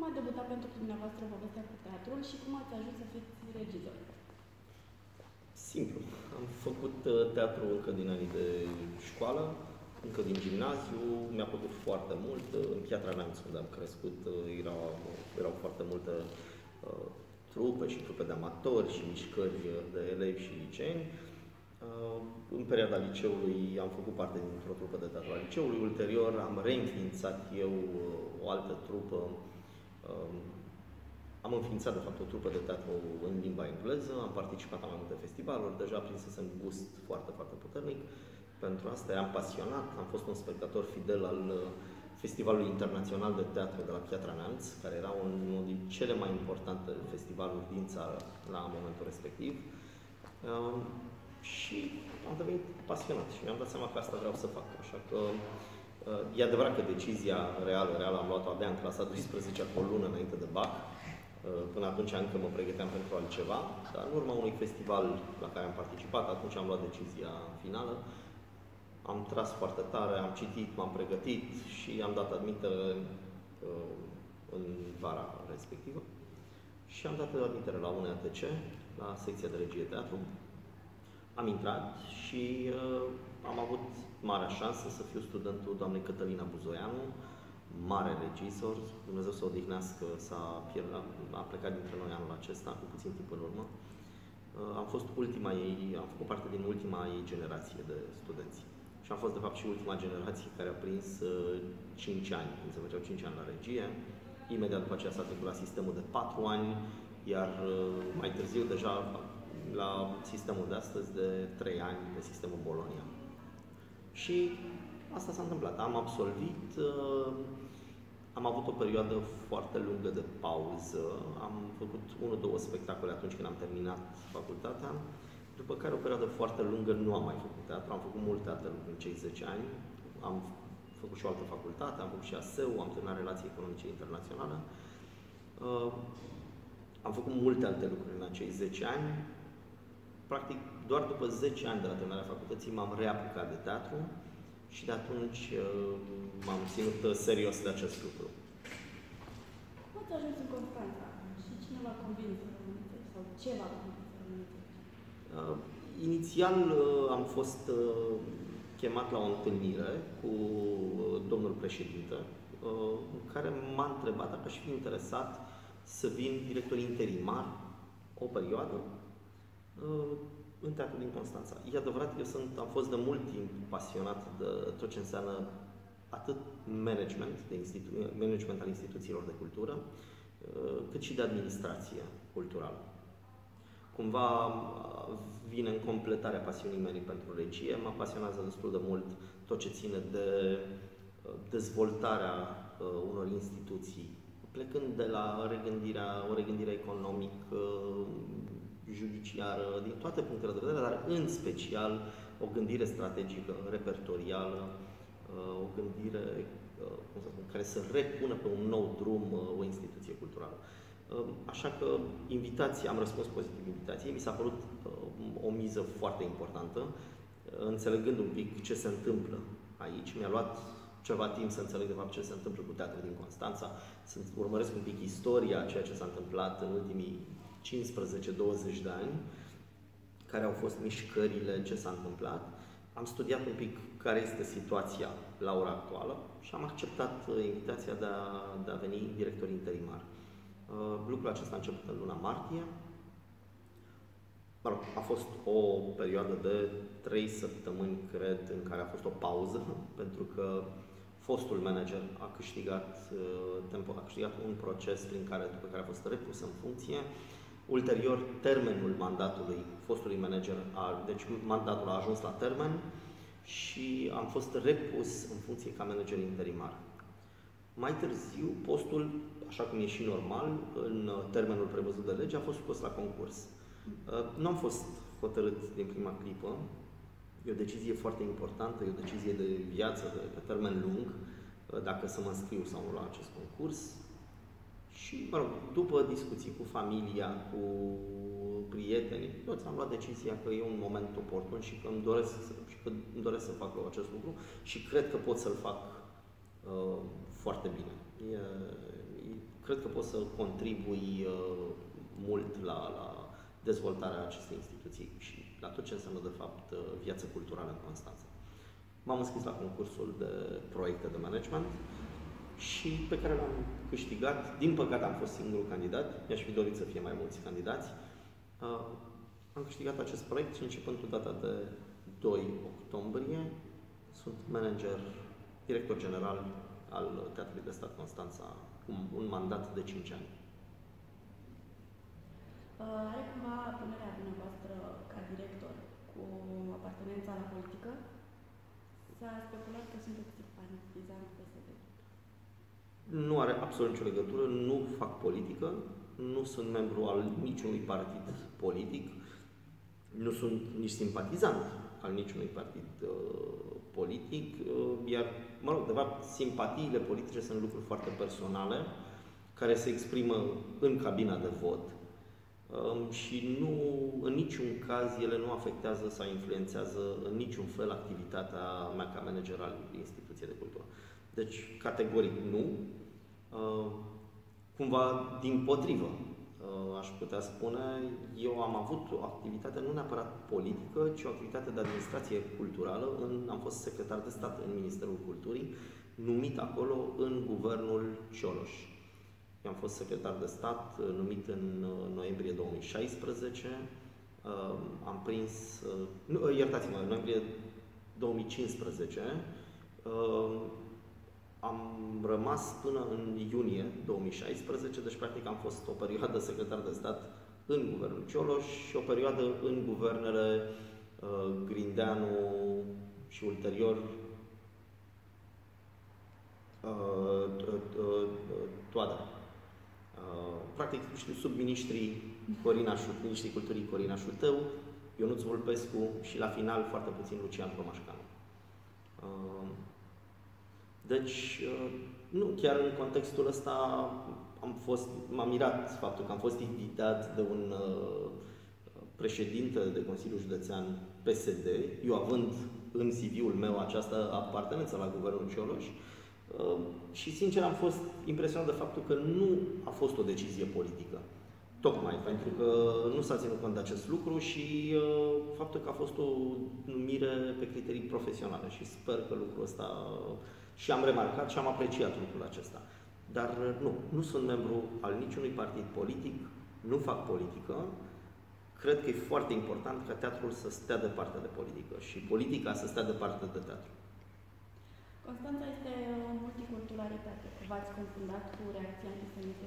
a debutat pentru dumneavoastră povestea cu teatrul și cum ați ajuns să fiți regizor? Simplu. Am făcut teatru încă din anii de școală, încă din gimnaziu, mi-a plăcut foarte mult. În Piatra Neamț, unde am crescut, erau foarte multe trupe și trupe de amatori și mișcări de elevi și liceeni. În perioada liceului am făcut parte dintr-o trupă de teatru al liceului. Ulterior am reînființat eu o altă trupă. Am înființat, de fapt, o trupă de teatru în limba engleză, am participat la mai multe festivaluri, deja prinsesem gust foarte, foarte puternic. Pentru asta eram pasionat, am fost un spectator fidel al Festivalului Internațional de Teatru de la Piatra Neamț, care era unul din cele mai importante festivaluri din țară la momentul respectiv. Și am devenit pasionat și mi-am dat seama că asta vreau să fac. Așa că e adevărat că decizia reală am luat-o abia în clasa 12, cu o lună înainte de BAC. Până atunci încă mă pregăteam pentru altceva, dar în urma unui festival la care am participat, atunci am luat decizia finală. Am tras foarte tare, am citit, m-am pregătit și am dat admitere în vara respectivă. Și am dat admitere la UNEATC, la secția de regie teatru. Am intrat și am avut marea șansă să fiu studentul doamnei Cătălina Buzoianu, mare regizor, Dumnezeu să o odihnească, a plecat dintre noi anul acesta, cu puțin timp în urmă. Am făcut parte din ultima ei generație de studenți. Și am fost, de fapt, și ultima generație care a prins 5 ani, când se făceau 5 ani la regie. Imediat după aceea s-a trecut la sistemul de 4 ani, iar mai târziu, deja la sistemul de astăzi, de 3 ani, de sistemul Bologna. Și asta s-a întâmplat. Am absolvit, am avut o perioadă foarte lungă de pauză, am făcut 1-2 spectacole atunci când am terminat facultatea, după care o perioadă foarte lungă nu am mai făcut teatru, am făcut multe alte lucruri în cei 10 ani, am făcut și o altă facultate, am făcut și ASEU, am terminat relații economice internaționale, am făcut multe alte lucruri în acei 10 ani. Practic, doar după 10 ani de la terminarea facultății m-am reaplicat de teatru și de atunci m-am ținut serios de acest lucru. Cum ați ajuns în Constanța și cine v-a convins să rămâneți sau ce v-a convins să rămâneți? Inițial am fost chemat la o întâlnire cu domnul președinte, în care m-a întrebat dacă aș fi interesat să vin director interimar o perioadă în teatrul din Constanța. E adevărat, am fost de mult timp pasionat de tot ce înseamnă atât management al instituțiilor de cultură, cât și de administrație culturală. Cumva vine în completarea pasiunii mele pentru regie, mă pasionează destul de mult tot ce ține de dezvoltarea unor instituții, plecând de la o regândire economică, judiciară, din toate punctele de vedere, dar în special o gândire strategică, repertorială, o gândire care să repună pe un nou drum o instituție culturală. Așa că am răspuns pozitiv invitației, mi s-a părut o miză foarte importantă, înțelegând un pic ce se întâmplă aici. Mi-a luat ceva timp să înțeleg de fapt ce se întâmplă cu teatrul din Constanța, să urmăresc un pic istoria, ceea ce s-a întâmplat în ultimii 15-20 de ani, care au fost mișcările, ce s-a întâmplat. Am studiat un pic care este situația la ora actuală și am acceptat invitația de a veni director interimar. Lucrul acesta a început în luna martie. A fost o perioadă de 3 săptămâni, cred, în care a fost o pauză, pentru că fostul manager a câștigat un proces după care a fost repus în funcție. Ulterior, termenul mandatului fostului manager, deci mandatul a ajuns la termen și am fost repus în funcție ca manager interimar. Mai târziu, postul, așa cum e și normal, în termenul prevăzut de lege, a fost scos la concurs. Nu am fost hotărât din prima clipă. E o decizie foarte importantă, e o decizie de viață, pe termen lung, dacă să mă înscriu sau nu la acest concurs. Și, mă rog, după discuții cu familia, cu prietenii, toți am luat decizia că e un moment oportun și că îmi doresc să fac acest lucru și cred că pot să-l fac foarte bine. cred că poți să contribui mult la dezvoltarea acestei instituții și la tot ce înseamnă, de fapt, viață culturală în Constanța. M-am înscris la concursul de proiecte de management și pe care l-am câștigat. Din păcate am fost singurul candidat, mi-aș fi dorit să fie mai mulți candidați. Am câștigat acest proiect și începând cu data de 2 octombrie sunt director general al Teatrului de Stat Constanța, cu un mandat de 5 ani. Are cumva punerea dumneavoastră ca director cu apartenența la politică? S-a speculat că sunteți simpatizant PSD. Nu are absolut nicio legătură, nu fac politică, nu sunt membru al niciunui partid politic, nu sunt nici simpatizant al niciunui partid politic, iar, mă rog, de fapt, simpatiile politice sunt lucruri foarte personale, care se exprimă în cabina de vot și nu, în niciun caz, ele nu afectează sau influențează în niciun fel activitatea mea ca manager al instituției de cultură. Deci, categoric nu. Cumva, dimpotrivă, aș putea spune, eu am avut o activitate nu neapărat politică, ci o activitate de administrație culturală. Am fost secretar de stat în Ministerul Culturii, numit acolo în guvernul Cioloș. Eu am fost secretar de stat, numit în noiembrie 2016. Am prins, iertați-mă, în noiembrie 2015. Am rămas până în iunie 2016, deci practic am fost o perioadă secretar de stat în guvernul Cioloș și o perioadă în guvernele Grindeanu și ulterior Toader. Practic, știu, sub ministrii culturii Corina Șutău, Ionuț Vulpescu și la final foarte puțin Lucian Romașcanu. Deci, nu, chiar în contextul ăsta m-am mirat faptul că am fost invitat de un președinte de Consiliul Județean PSD, eu având în CV-ul meu această apartenență la Guvernul Cioloș, și sincer am fost impresionat de faptul că nu a fost o decizie politică. Tocmai pentru că nu s-a ținut cont de acest lucru și faptul că a fost o numire pe criterii profesionale și sper că lucrul ăsta și am remarcat și am apreciat lucrul acesta. Dar nu sunt membru al niciunui partid politic, nu fac politică. Cred că e foarte important ca teatrul să stea departe de politică și politica să stea departe de teatru. Constanța este o multiculturalitate. V-ați confundat cu reacția antisemite?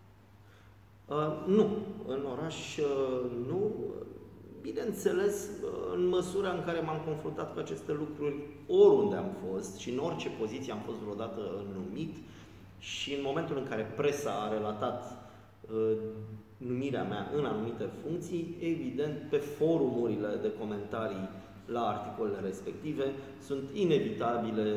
Nu. În oraș nu. Bineînțeles, în măsura în care m-am confruntat cu aceste lucruri oriunde am fost și în orice poziție am fost vreodată numit și în momentul în care presa a relatat numirea mea în anumite funcții, evident, pe forumurile de comentarii la articolele respective sunt inevitabile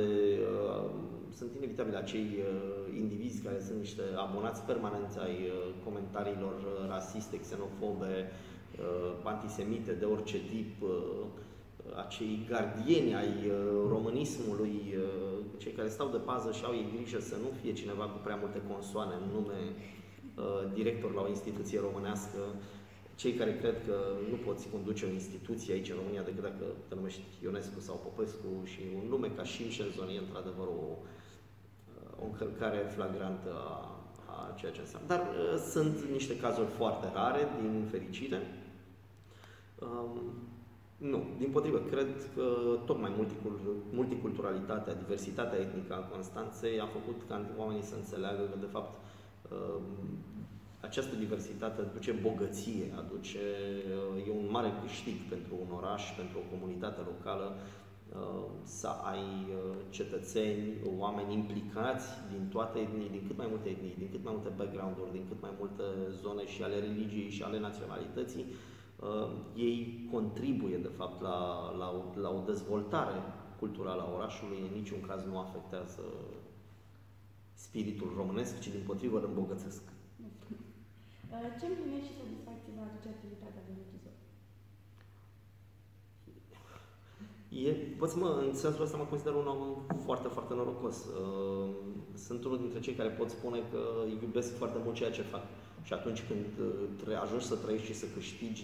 acei indivizi care sunt niște abonați permanenți ai comentariilor rasiste, xenofobe, antisemite de orice tip, acei gardieni ai românismului, cei care stau de pază și au ei grijă să nu fie cineva cu prea multe consoane în nume director la o instituție românească, cei care cred că nu poți conduce o instituție aici în România decât dacă te numești Ionescu sau Popescu și un nume ca Șimșelzon e într-adevăr o încălcare flagrantă a ceea ce înseamnă. Dar sunt niște cazuri foarte rare, din fericire. Nu, dimpotrivă, cred că tocmai multiculturalitatea, diversitatea etnică a Constanței a făcut ca oamenii să înțeleagă că, de fapt, această diversitate aduce bogăție, e un mare câștig pentru un oraș, pentru o comunitate locală, să ai cetățeni, oameni implicați din toate etnii, din cât mai multe etnii, din cât mai multe background-uri, din cât mai multe zone și ale religiei și ale naționalității. Ei contribuie, de fapt, la o dezvoltare culturală a orașului, în niciun caz nu afectează spiritul românesc, ci dimpotrivă îl îmbogățesc. Ce împlinești și satisfacție vă aduce activitatea de regizor? În sensul ăsta mă consider un om foarte, foarte norocos. Sunt unul dintre cei care pot spune că iubesc foarte mult ceea ce fac. Și atunci când ajungi să trăiești și să câștigi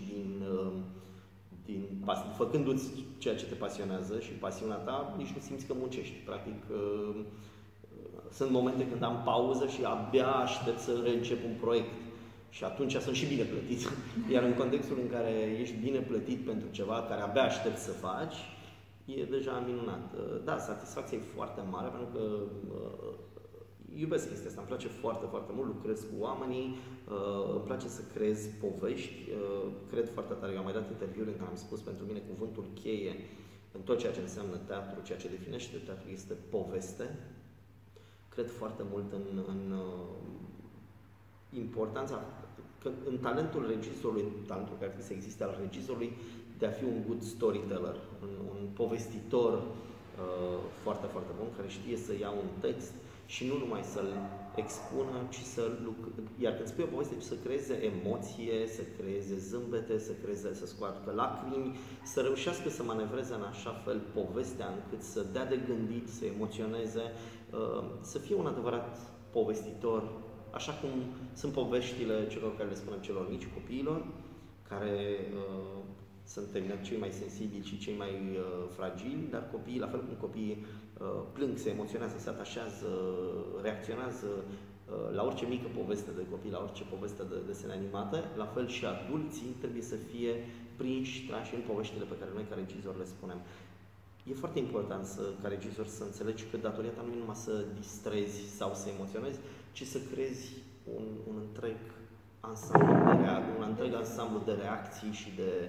făcându-ți ceea ce te pasionează și pasiunea ta, nici nu simți că muncești. Practic, sunt momente când am pauză și abia aștept să reîncep un proiect. Și atunci sunt și bine plătit. Iar în contextul în care ești bine plătit pentru ceva care abia aștept să faci, e deja minunat. Da, satisfacția e foarte mare pentru că iubesc chestia asta. Îmi place foarte, foarte mult, lucrez cu oamenii, îmi place să creez povești. Cred foarte tare. Eu am mai dat interviuri în care am spus pentru mine cuvântul cheie în tot ceea ce înseamnă teatru, ceea ce definește teatru este poveste. Cred foarte mult în importanța, în talentul regizorului, talentul care trebuie să existe al regizorului de a fi un good storyteller, un povestitor foarte, foarte bun, care știe să ia un text și nu numai să-l expună, ci iar când spui o poveste, să creeze emoție, să creeze zâmbete, să scoată lacrimi, să reușească să manevreze în așa fel povestea încât să dea de gândit, să emoționeze, să fie un adevărat povestitor, așa cum sunt poveștile celor care le spunem celor mici, copiilor, care sunt evident cei mai sensibili și cei mai fragili, dar copiii, la fel cum copiii plâng, se emoționează, se atașează, reacționează la orice mică poveste de copii, la orice poveste de desene animate, la fel și adulții trebuie să fie prinși, trași în poveștile pe care noi ca regizori le spunem. E foarte important ca regizor să înțelegi că datoria ta nu e numai să distrezi sau să emoționezi, ci să creezi un întreg ansamblu de reacții și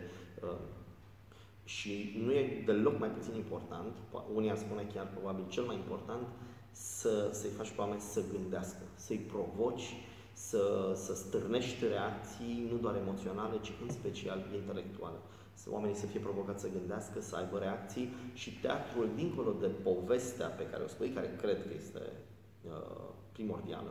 și nu e deloc mai puțin important, unii ar spune chiar probabil cel mai important, să-i faci pe oameni să gândească, să-i provoci, să stârnești reacții nu doar emoționale, ci în special intelectuale. Oamenii să fie provocați să gândească, să aibă reacții și teatrul, dincolo de povestea pe care o spui, care cred că este primordială,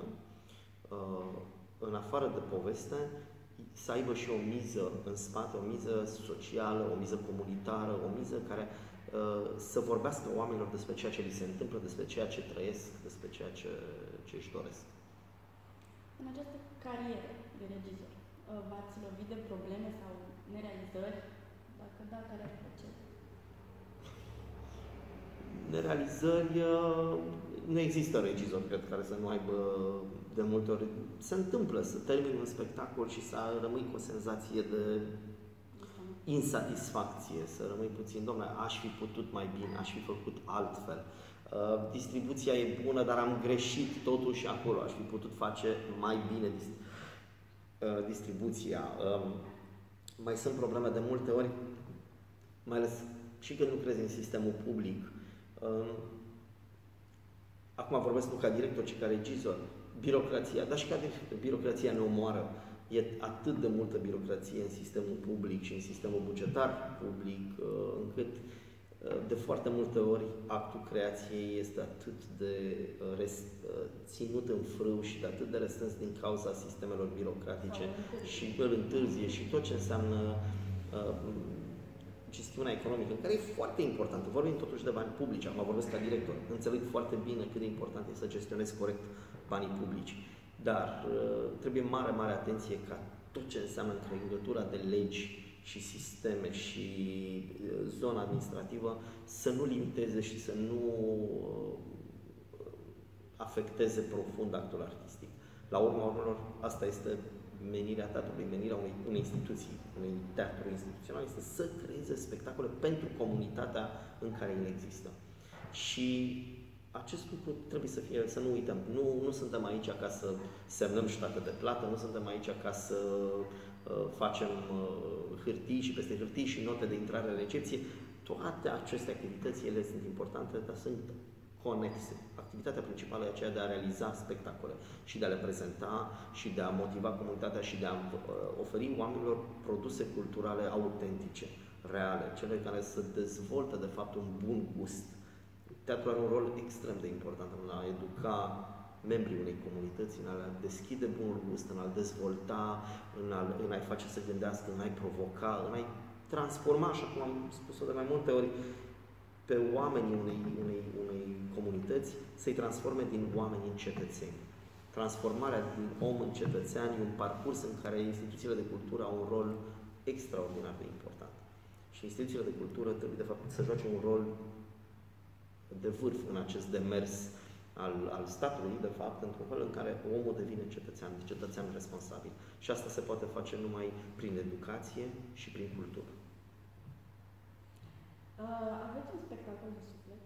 în afară de poveste, să aibă și o miză în spate, o miză socială, o miză comunitară, o miză care să vorbească oamenilor despre ceea ce li se întâmplă, despre ceea ce trăiesc, despre ceea ce își doresc. În această carieră de regizor, v-ați lovit de probleme sau nerealizări? Dacă da, care ar fi ce? Nerealizări, nu există regizor, cred, care să nu aibă de multe ori. Se întâmplă să termini un spectacol și să rămâi cu o senzație de insatisfacție, să rămâi puțin, dom'le, aș fi putut mai bine, aș fi făcut altfel. Distribuția e bună, dar am greșit totuși acolo, aș fi putut face mai bine distribuția. Mai sunt probleme de multe ori, mai ales și când lucrezi în sistemul public. Acum vorbesc nu ca director, ci ca regizor. Birocrația, dar și ca director, birocrația ne omoară. E atât de multă birocrație în sistemul public și în sistemul bugetar public, încât de foarte multe ori actul creației este atât de ținut în frâu și de atât de restrâns din cauza sistemelor birocratice și îl întârzie și tot ce înseamnă gestiunea economică, care e foarte importantă. Vorbim totuși de bani publici, acum vorbesc ca director. Înțeleg foarte bine cât de important este să gestionezi corect banii publici. Dar trebuie mare, mare atenție ca tot ce înseamnă întrăgătura de legi și sisteme și zona administrativă să nu limiteze și să nu afecteze profund actul artistic. La urma urmelor, asta este menirea teatrului, menirea unei instituții, unui teatru instituțional, este să creeze spectacole pentru comunitatea în care el există. Și acest lucru trebuie să fie, să nu uităm. Nu suntem aici ca să semnăm ștate de plată, nu suntem aici ca să facem hârtii și peste hârtii și note de intrare-recepție. Toate aceste activități, ele sunt importante, dar sunt conexe. Activitatea principală e aceea de a realiza spectacole și de a le prezenta și de a motiva comunitatea și de a oferi oamenilor produse culturale autentice, reale, cele care să dezvoltă, de fapt, un bun gust. Teatrul are un rol extrem de important în a educa membrii unei comunități, în a deschide bunul gust, în a-l dezvolta, în a-i face să gândească, în a-i provoca, în a-i transforma, așa cum am spus-o de mai multe ori. pe oamenii unei comunități să-i transforme din oameni în cetățeni. Transformarea din om în cetățean e un parcurs în care instituțiile de cultură au un rol extraordinar de important. Și instituțiile de cultură trebuie, de fapt, să joace un rol de vârf în acest demers al statului, de fapt, într-un fel în care omul devine cetățean responsabil. Și asta se poate face numai prin educație și prin cultură. Aveți un spectacol de suflet?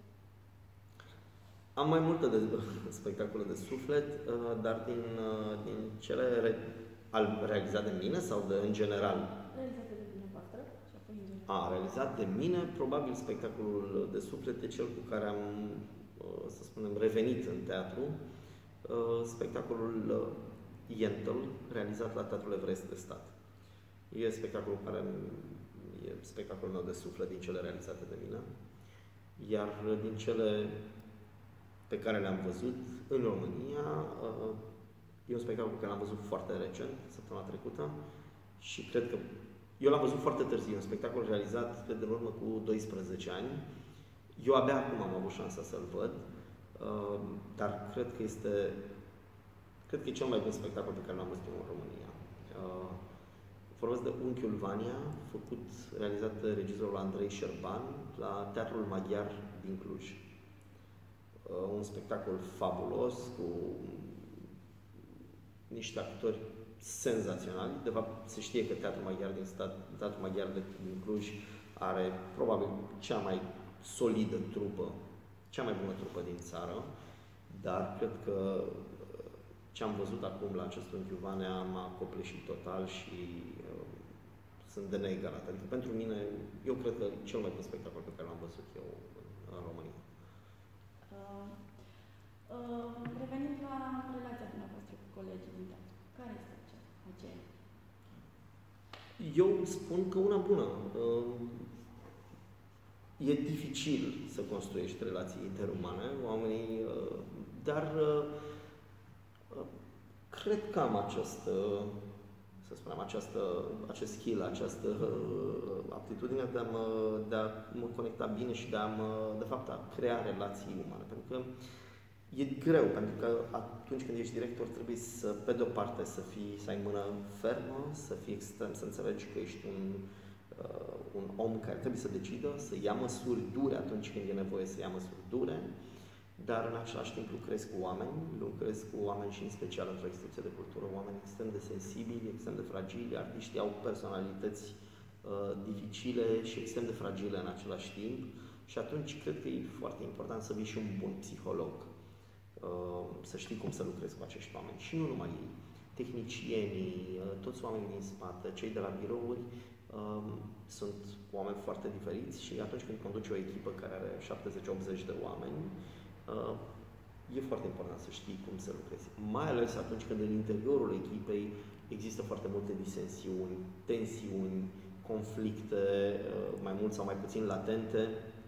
Am mai multe spectacole de suflet, dar din cele realizate de mine sau în general? Realizate de dumneavoastră și apoi în general. Realizat de mine, probabil spectacolul de suflet e cel cu care am, să spunem, revenit în teatru. Spectacolul Yentl, realizat la Teatrul Evreesc de Stat. E spectacolul care e spectacolul meu de suflet din cele realizate de mine. Iar din cele pe care le-am văzut în România, e un spectacol pe care l-am văzut foarte recent, săptămâna trecută, și cred că eu l-am văzut foarte târziu, un spectacol realizat, cred, în urmă cu 12 ani. Eu abia acum am avut șansa să-l văd, dar cred că e cel mai bun spectacol pe care l-am văzut în România. Vorbesc de Unchiul Vania, realizat de regizorul Andrei Șerban la Teatrul Maghiar din Cluj. Un spectacol fabulos, cu niște actori senzaționali. De fapt, se știe că Teatrul Maghiar din Cluj are probabil cea mai solidă trupă, cea mai bună trupă din țară, dar cred că ce am văzut acum la acest Unchiul Vanea m-a copleșit total și sunt de neegalat. Adică pentru mine, eu cred că e cel mai bun spectacol pe care l-am văzut eu în România. Revenind la relația dumneavoastră cu colegii din teatru, care este aceea? Eu spun că una bună. E dificil să construiești relații interumane, oamenii, dar cred că am acest skill, această aptitudine de a mă conecta bine și de fapt, a crea relații umane. Pentru că e greu, pentru că atunci când ești director trebuie pe de-o parte să ai mână fermă, să fii extrem, să înțelegi că ești un om care trebuie să decidă, să ia măsuri dure atunci când e nevoie să ia măsuri dure, dar în același timp lucrez cu oameni și în special într-o instituție de cultură, oameni extrem de sensibili, extrem de fragili, artiștii au personalități dificile și extrem de fragile în același timp și atunci cred că e foarte important să fii și un bun psiholog, să știi cum să lucrezi cu acești oameni și nu numai ei, tehnicienii, toți oamenii din spate, cei de la birouri, sunt oameni foarte diferiți și atunci când conduci o echipă care are 70-80 de oameni, e foarte important să știi cum să lucrezi. Mai ales atunci când în interiorul echipei există foarte multe disensiuni, tensiuni, conflicte, mai mult sau mai puțin latente.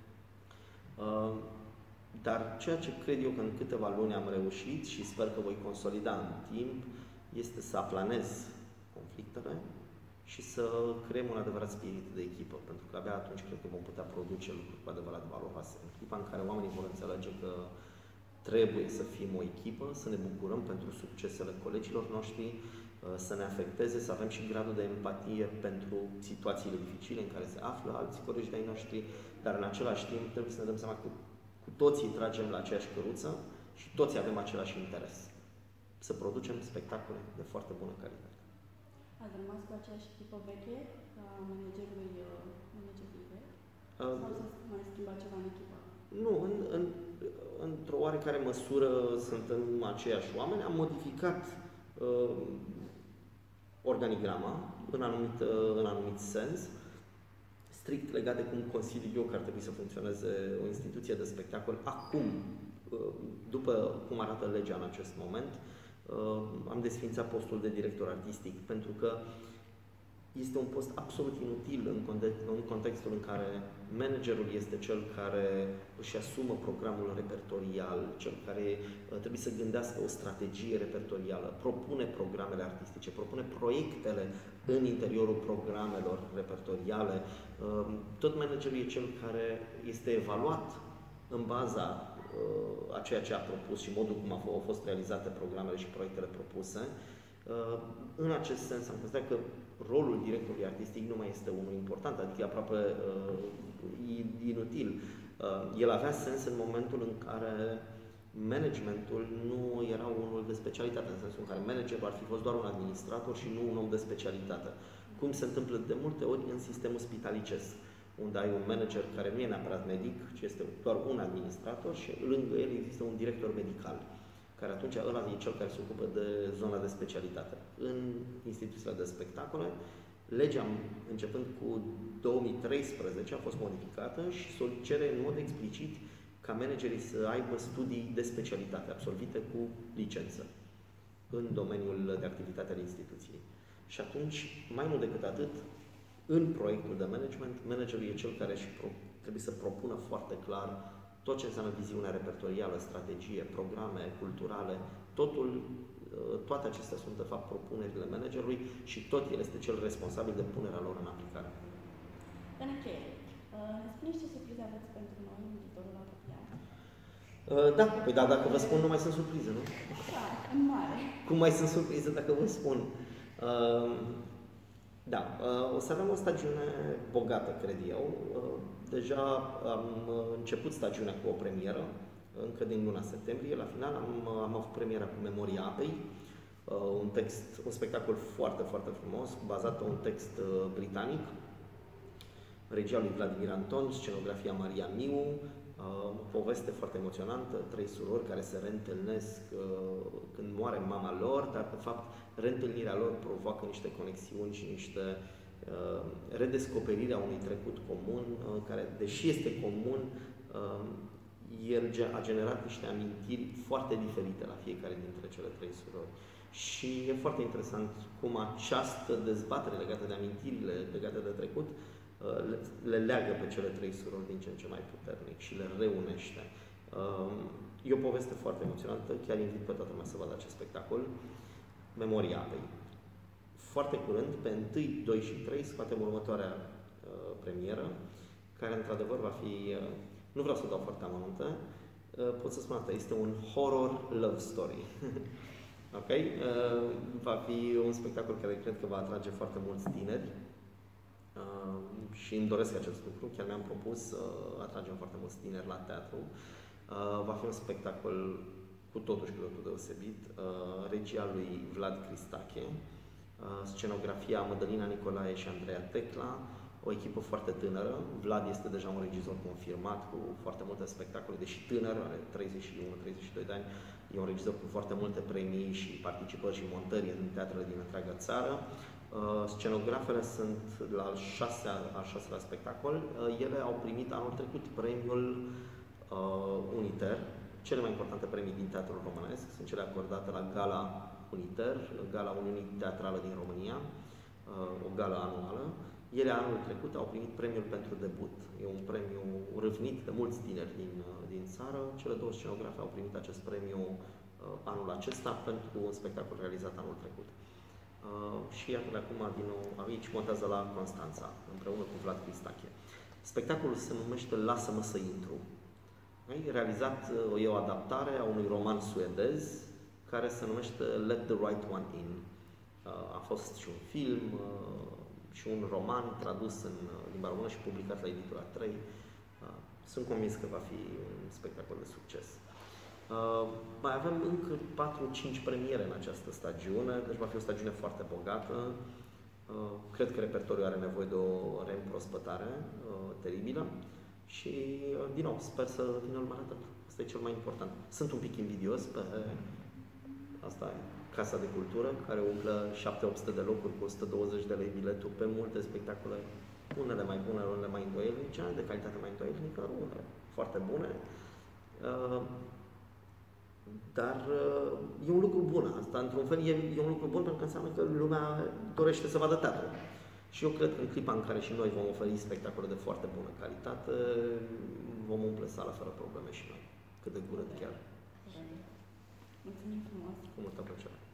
Dar ceea ce cred eu că în câteva luni am reușit și sper că voi consolida în timp, este să aplanez conflictele și să creăm un adevărat spirit de echipă, pentru că abia atunci cred că vom putea produce lucruri cu adevărat valoroase. În clipa în care oamenii vor înțelege că trebuie să fim o echipă, să ne bucurăm pentru succesele colegilor noștri, să ne afecteze, să avem și gradul de empatie pentru situațiile dificile în care se află alți colegi de-ai noștri, dar în același timp trebuie să ne dăm seama că cu toții tragem la aceeași căruță și toți avem același interes. Să producem spectacole de foarte bună calitate. Ați rămas cu aceeași echipă veche ca managerului vechi? Sau s-a mai schimbat ceva în echipă? Nu, într-o oarecare măsură suntem aceiași oameni. Am modificat organigrama în anumit sens, strict legat de cum consider eu că ar trebui să funcționeze o instituție de spectacol. Acum, după cum arată legea în acest moment, am desființat postul de director artistic, pentru că este un post absolut inutil în contextul în care managerul este cel care își asumă programul repertorial, cel care trebuie să gândească o strategie repertorială, propune programele artistice, propune proiectele în interiorul programelor repertoriale. Tot managerul e cel care este evaluat în baza a ceea ce a propus și modul cum au fost realizate programele și proiectele propuse. În acest sens am considerat că rolul directorului artistic nu mai este unul important, adică aproape inutil. El avea sens în momentul în care managementul nu era unul de specialitate, în sensul în care managerul ar fi fost doar un administrator și nu un om de specialitate. Cum se întâmplă de multe ori în sistemul spitalicesc, unde ai un manager care nu e neapărat medic, ci este doar un administrator și lângă el există un director medical, care atunci ăla e cel care se ocupă de zona de specialitate. În instituțiile de spectacole, legea, începând cu 2013, a fost modificată și cere în mod explicit ca managerii să aibă studii de specialitate absolvite cu licență în domeniul de activitate al instituției. Și atunci, mai mult decât atât, în proiectul de management, managerul e cel care trebuie să propună foarte clar tot ce înseamnă viziunea repertorială, strategie, programe culturale, toate acestea sunt de fapt propunerile managerului și tot el este cel responsabil de punerea lor în aplicare. În încheiere, ne spuneți ce surprize aveți pentru noi în viitorul apropiat? Da, dacă vă spun, nu mai sunt surprize, nu? Da, în mare. Cum mai sunt surprize dacă vă spun? O să avem o stagiune bogată, cred eu. Deja am început stagiunea cu o premieră, încă din luna septembrie. La final am avut premiera cu Memoria apei, un spectacol foarte, foarte frumos, bazat pe un text britanic, regia lui Vladimir Anton, scenografia Maria Miu, o poveste foarte emoționantă, 3 surori care se reîntâlnesc când moare mama lor, dar de fapt reîntâlnirea lor provoacă niște conexiuni și niște redescoperirea unui trecut comun, care, deși este comun, el a generat niște amintiri foarte diferite la fiecare dintre cele 3 surori. Și e foarte interesant cum această dezbatere legată de amintirile legate de trecut le leagă pe cele 3 surori din ce în ce mai puternic și le reunește. E o poveste foarte emoționantă, chiar invit pe toată lumea să vadă acest spectacol, Memoria apei. Foarte curând, pe 1, 2 și 3, scoatem următoarea premieră, care într-adevăr va fi, nu vreau să dau foarte amănuntă, pot să spun asta, este un horror love story. Ok? Va fi un spectacol care cred că va atrage foarte mulți tineri și îmi doresc acest lucru, chiar mi-am propus să atragem foarte mulți tineri la teatru. Va fi un spectacol cu totul și cu totul deosebit, regia lui Vlad Cristache, scenografia Mădălina Nicolae și Andreea Tecla, o echipă foarte tânără. Vlad este deja un regizor confirmat cu foarte multe spectacole, deși tânăr, are 31-32 de ani, e un regizor cu foarte multe premii și participări și montări în teatrele din întreaga țară. Scenografele sunt la al șaselea spectacol. Ele au primit anul trecut premiul Uniter. Cele mai importante premii din teatrul românesc sunt cele acordate la Gala Uniter, Gala Uniunii Teatrale din România, o gală anuală. Ele anul trecut au primit premiul pentru debut. E un premiu râvnit de mulți tineri din țară. Cele 2 scenografe au primit acest premiu anul acesta pentru un spectacol realizat anul trecut. Și iată acum, din nou, aici montează la Constanța, împreună cu Vlad Cristache. Spectacolul se numește Lasă-mă să intru. Realizat, e o adaptare a unui roman suedez care se numește Let the Right One In. A fost și un film și un roman tradus în limba română și publicat la Editura 3. Sunt convins că va fi un spectacol de succes. Mai avem încă 4-5 premiere în această stagiune, deci va fi o stagiune foarte bogată. Cred că repertoriul are nevoie de o reîmprospătare teribilă și, din nou, sper să vină lumea la teatru. Asta e cel mai important. Sunt un pic invidios pe asta, Casa de Cultură, care umplă 700-800 de locuri cu 120 de lei biletul pe multe spectacole, unele mai bune, unele mai îndoielnice, de calitate mai îndoielnică, unele foarte bune. Dar e un lucru bun asta, într-un fel e un lucru bun pentru că înseamnă că lumea dorește să vadă teatru. Și eu cred că în clipa în care și noi vom oferi spectacole de foarte bună calitate, vom umple sala fără probleme și noi. Cât de curând chiar. Mulțumim frumos! Cu multă plăcere!